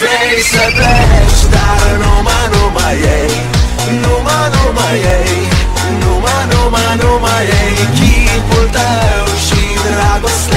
vrei să pleci, dar numai ei, numai ei, numai ei chipul tău și dragostea